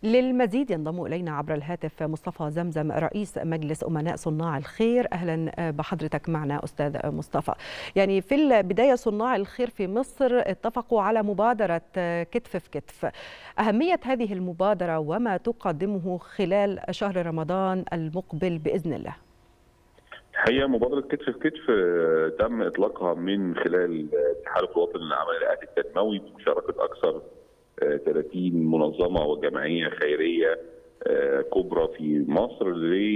للمزيد ينضم إلينا عبر الهاتف مصطفى زمزم رئيس مجلس أمناء صناع الخير. أهلا بحضرتك معنا أستاذ مصطفى. يعني في البداية صناع الخير في مصر اتفقوا على مبادرة كتف في كتف. أهمية هذه المبادرة وما تقدمه خلال شهر رمضان المقبل بإذن الله. هي مبادرة كتف في كتف تم إطلاقها من خلال التحالف الوطني للعمل الأهلي التنموي بمشاركة أكثر 30 منظمة وجمعية خيرية كبرى في مصر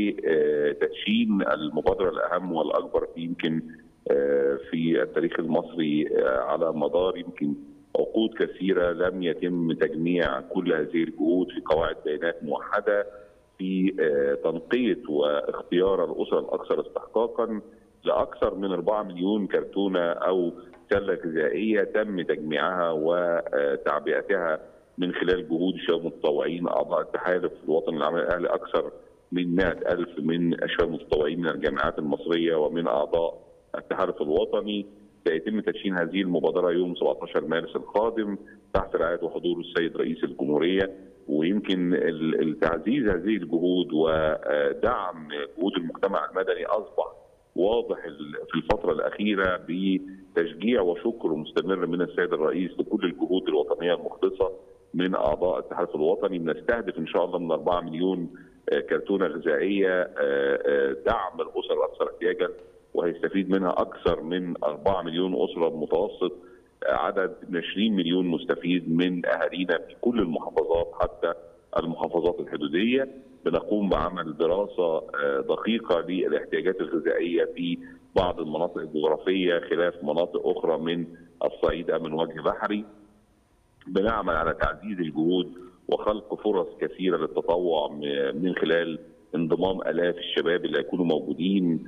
لتدشين المبادرة الأهم والأكبر يمكن في التاريخ المصري على مدار يمكن عقود كثيرة لم يتم تجميع كل هذه الجهود في قواعد بيانات موحدة في تنقية واختيار الأسر الأكثر استحقاقا لأكثر من 4 مليون كرتونة أو سلة غذائية تم تجميعها وتعبئتها من خلال جهود الشباب المتطوعين أعضاء التحالف الوطني للعمل الأهلي. أكثر من 100,000 من الشباب المتطوعين من الجامعات المصرية ومن أعضاء التحالف الوطني. سيتم تدشين هذه المبادرة يوم 17 مارس القادم تحت رعاية وحضور السيد رئيس الجمهورية. ويمكن تعزيز هذه الجهود ودعم جهود المجتمع المدني أصبح واضح في الفترة الأخيرة بتشجيع وشكر مستمر من السيد الرئيس لكل الجهود الوطنية المخلصة من أعضاء التحالف الوطني. بنستهدف إن شاء الله من 4 مليون كرتونة غذائية دعم الأسر الأكثر احتياجا، وهيستفيد منها أكثر من 4 مليون أسرة بمتوسط عدد 20 مليون مستفيد من أهالينا في كل المحافظات حتى المحافظات الحدودية. بنقوم بعمل دراسة دقيقة للاحتياجات الغذائية في بعض المناطق الجغرافية خلاف مناطق أخرى من الصعيد من وجه بحري. بنعمل على تعزيز الجهود وخلق فرص كثيرة للتطوع من خلال انضمام آلاف الشباب اللي هيكونوا موجودين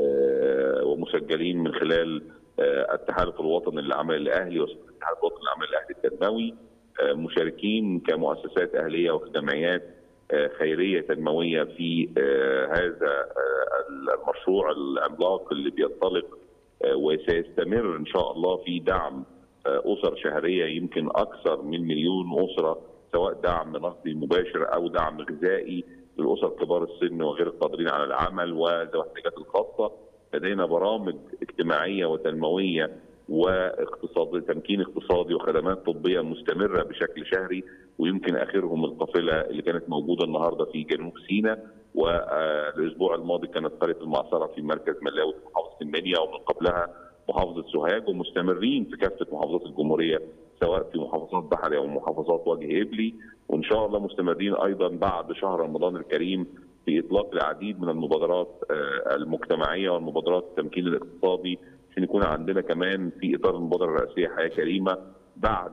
ومسجلين من خلال التحالف الوطني للعمل الأهلي والتحالف الوطني للعمل الأهلي التنموي، مشاركين كمؤسسات أهلية وجمعيات خيرية تنموية في هذا المشروع العملاق اللي بينطلق وسيستمر إن شاء الله في دعم أسر شهرية يمكن أكثر من 1,000,000 أسرة، سواء دعم نقدي مباشر أو دعم غذائي للأسر كبار السن وغير القادرين على العمل وذوي الاحتياجات الخاصة. لدينا برامج اجتماعية وتنموية واقتصادي تمكين اقتصادي وخدمات طبية مستمرة بشكل شهري، ويمكن آخرهم القافلة اللي كانت موجودة النهاردة في جنوب سيناء، والأسبوع الماضي كانت قرية المعصرة في مركز ملاوي في محافظة المنيا، ومن قبلها محافظة سوهاج، ومستمرين في كافة محافظات الجمهورية سواء في محافظات بحري أو محافظات وجه إبلي. وإن شاء الله مستمرين أيضا بعد شهر رمضان الكريم في إطلاق العديد من المبادرات المجتمعية والمبادرات التمكين الاقتصادي، عشان يكون عندنا كمان في إطار المبادرة الرئاسية حياة كريمة بعد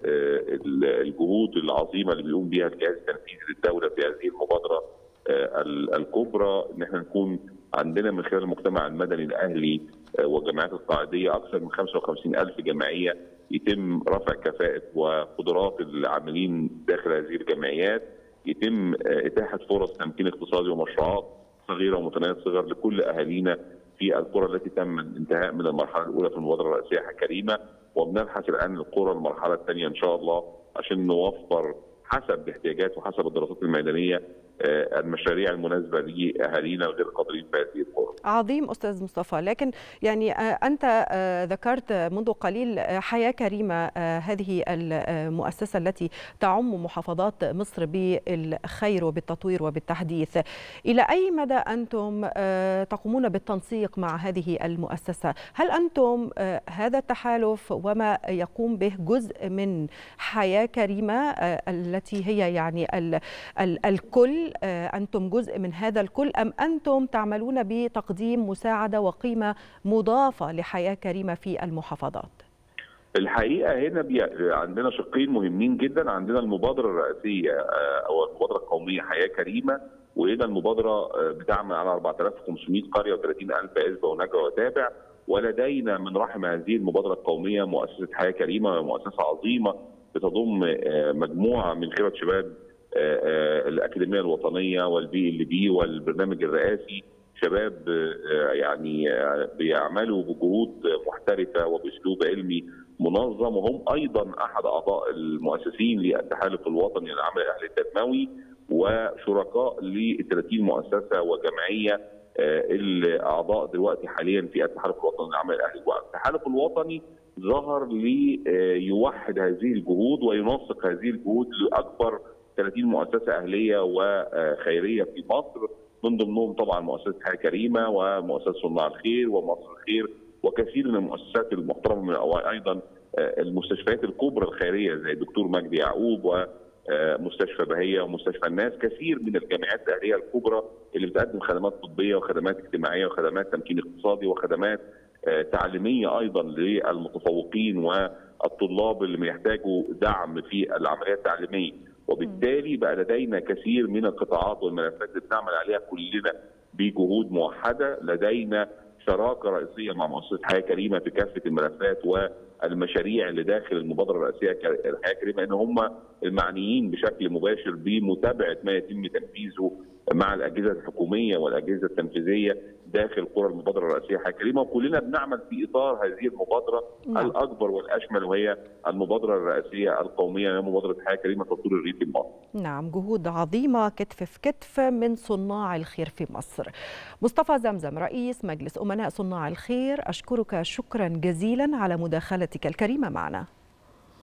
الجهود العظيمة اللي بيقوم بها الجهاز التنفيذي للدولة في هذه المبادرة الكبرى، إن احنا نكون عندنا من خلال المجتمع المدني الأهلي والجمعيات القاعدية أكثر من 55,000 جمعية يتم رفع كفاءة وقدرات العاملين داخل هذه الجمعيات، يتم إتاحة فرص تمكين اقتصادي ومشروعات صغيرة ومتناهية الصغر لكل أهالينا في القرى التي تم الانتهاء من المرحلة الأولى في المبادرة الرئاسية حياة كريمة. وبنبحث الآن القرى المرحلة الثانية إن شاء الله عشان نوفر حسب الاحتياجات وحسب الدراسات الميدانية المشاريع المناسبة لأهالينا الغير قادرين في هذه القرى. عظيم أستاذ مصطفى، لكن يعني أنت ذكرت منذ قليل حياة كريمة، هذه المؤسسة التي تعم محافظات مصر بالخير وبالتطوير وبالتحديث. إلى أي مدى أنتم تقومون بالتنسيق مع هذه المؤسسة؟ هل أنتم هذا التحالف وما يقوم به جزء من حياة كريمة التي هي يعني الكل، أنتم جزء من هذا الكل، أم أنتم تعملون بتقديم مساعدة وقيمة مضافة لحياة كريمة في المحافظات؟ الحقيقة هنا عندنا شقين مهمين جدا. عندنا المبادرة الرئاسية أو المبادرة القومية حياة كريمة، وهنا المبادرة بتعمل على 4500 قرية و30,000 عزبة ونجوى وتابع. ولدينا من رحم هذه المبادرة القومية مؤسسة حياة كريمة، مؤسسة عظيمة بتضم مجموعة من خبرة شباب الأكاديمية الوطنية والبي ال بي والبرنامج الرئاسي، شباب يعني بيعملوا بجهود محترفة وبأسلوب علمي منظم، وهم ايضا احد اعضاء المؤسسين للتحالف الوطني للعمل الاهلي التنموي وشركاء ل 30 مؤسسه وجمعيه الاعضاء دلوقتي حاليا في التحالف الوطني للعمل الاهلي. والتحالف الوطني ظهر ليوحد هذه الجهود وينسق هذه الجهود لاكبر 30 مؤسسه اهليه وخيريه في مصر، من ضمنهم طبعا مؤسسه حياه كريمه ومؤسسه صناع الخير ومصر الخير وكثير من المؤسسات المحترمه من ايضا المستشفيات الكبرى الخيريه زي الدكتور مجدي يعقوب ومستشفى بهيه ومستشفى الناس، كثير من الجامعات الاهليه الكبرى اللي بتقدم خدمات طبيه وخدمات اجتماعيه وخدمات تمكين اقتصادي وخدمات تعليميه ايضا للمتفوقين والطلاب اللي بيحتاجوا دعم في العمليه التعليميه. وبالتالي بقى لدينا كثير من القطاعات والملفات اللي بنعمل عليها كلنا بجهود موحده. لدينا شراكه رئيسيه مع مؤسسه حياه كريمه في كافه الملفات والمشاريع اللي داخل المبادره الرئيسيه حياه كريمه، ان هم المعنيين بشكل مباشر بمتابعه ما يتم تنفيذه مع الاجهزه الحكوميه والاجهزه التنفيذيه داخل قرى المبادره الرئيسيه حياه كريمه. وكلنا بنعمل في اطار هذه المبادره الاكبر والاشمل، وهي المبادره الرئيسيه القوميه هي مبادره حياه كريمه تطوير الريف المصري. نعم، جهود عظيمه كتف في كتف من صناع الخير في مصر. مصطفى زمزم رئيس مجلس امناء صناع الخير، اشكرك شكرا جزيلا على مداخلتك الكريمه معنا.